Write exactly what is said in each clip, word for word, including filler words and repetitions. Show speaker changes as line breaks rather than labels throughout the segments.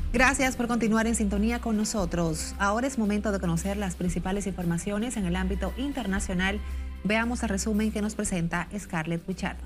Gracias por continuar en sintonía con nosotros. Ahora es momento de conocer las principales informaciones en el ámbito internacional. Veamos el resumen que nos presenta Scarlett Pichardo.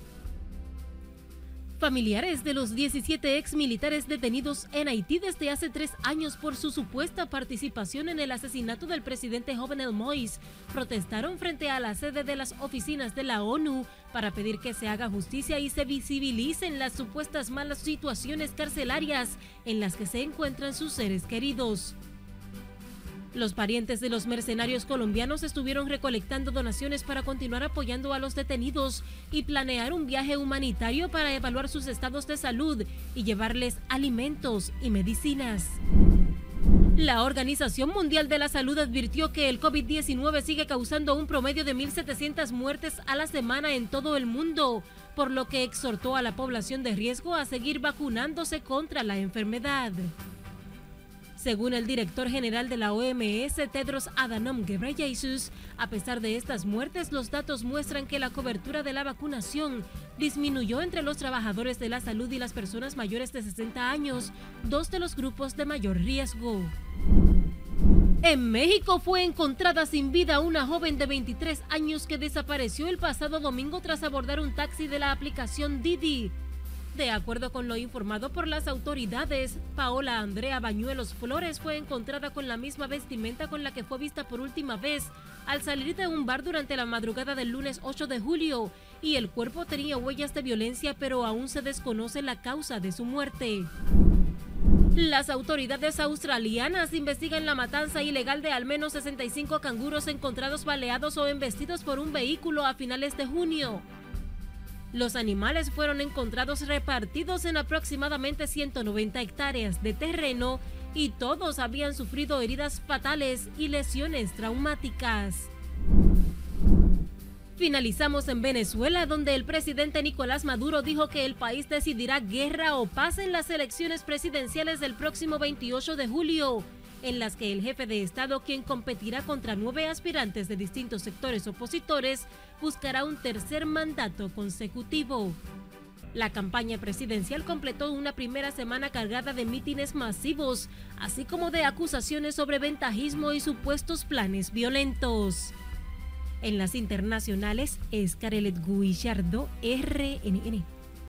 Familiares de los diecisiete ex militares detenidos en Haití desde hace tres años por su supuesta participación en el asesinato del presidente Jovenel Moïse protestaron frente a la sede de las oficinas de la ONU para pedir que se haga justicia y se visibilicen las supuestas malas situaciones carcelarias en las que se encuentran sus seres queridos. Los parientes de los mercenarios colombianos estuvieron recolectando donaciones para continuar apoyando a los detenidos y planear un viaje humanitario para evaluar sus estados de salud y llevarles alimentos y medicinas. La Organización Mundial de la Salud advirtió que el COVID diecinueve sigue causando un promedio de mil setecientas muertes a la semana en todo el mundo, por lo que exhortó a la población de riesgo a seguir vacunándose contra la enfermedad. Según el director general de la O M S, Tedros Adhanom Ghebreyesus, a pesar de estas muertes, los datos muestran que la cobertura de la vacunación disminuyó entre los trabajadores de la salud y las personas mayores de sesenta años, dos de los grupos de mayor riesgo. En México fue encontrada sin vida una joven de veintitrés años que desapareció el pasado domingo tras abordar un taxi de la aplicación Didi. De acuerdo con lo informado por las autoridades, Paola Andrea Bañuelos Flores fue encontrada con la misma vestimenta con la que fue vista por última vez al salir de un bar durante la madrugada del lunes ocho de julio, y el cuerpo tenía huellas de violencia, pero aún se desconoce la causa de su muerte. Las autoridades australianas investigan la matanza ilegal de al menos sesenta y cinco canguros encontrados baleados o embestidos por un vehículo a finales de junio. Los animales fueron encontrados repartidos en aproximadamente ciento noventa hectáreas de terreno y todos habían sufrido heridas fatales y lesiones traumáticas. Finalizamos en Venezuela, donde el presidente Nicolás Maduro dijo que el país decidirá guerra o paz en las elecciones presidenciales del próximo veintiocho de julio, en las que el jefe de Estado, quien competirá contra nueve aspirantes de distintos sectores opositores, buscará un tercer mandato consecutivo. La campaña presidencial completó una primera semana cargada de mítines masivos, así como de acusaciones sobre ventajismo y supuestos planes violentos. En las internacionales, Scarlett Guillardo, R N N.